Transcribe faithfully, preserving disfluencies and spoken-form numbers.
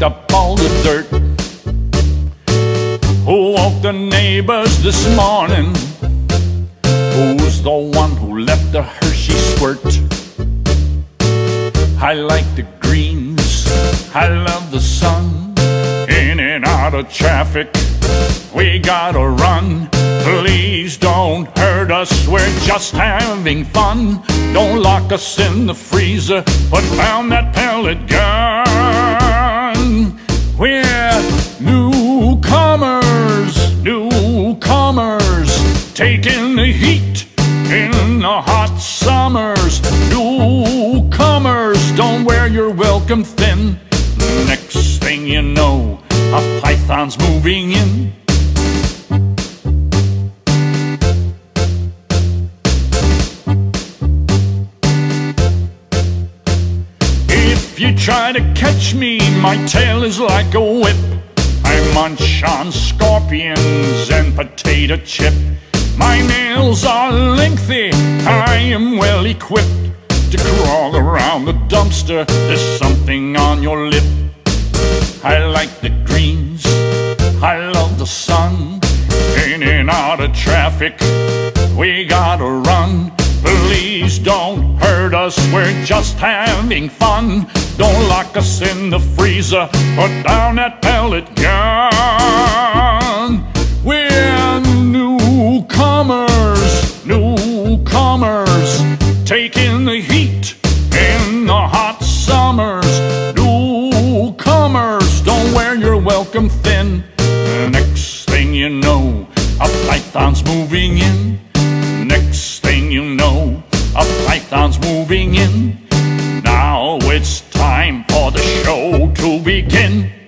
up all the dirt. Who woke the neighbors this morning? Who's the one who left the Hershey squirt? I like the greens, I love the sun. In and out of traffic, we gotta run. Please don't hurt us, we're just having fun. Don't lock us in the freezer, put down that pellet gun. We're newcomers, newcomers, taking the heat in the hot summers. Newcomers, don't wear your welcome thin. Next thing you know, a python's moving in. If you try to catch me, my tail is like a whip. I munch on scorpions and potato chip. My nails are lengthy, I am well equipped to crawl around the dumpster. There's something on your lip. I like the greens, I love the sun. In and out of traffic, we gotta run. Please don't hurt us, we're just having fun. Don't lock us in the freezer, put down that pellet gun. We're newcomers, newcomers, taking the heat in the hot summers. Newcomers, don't wear your welcome thin. Next thing you know, a python's moving in. Next thing you know, a python's moving in. Now it's time for the show to begin.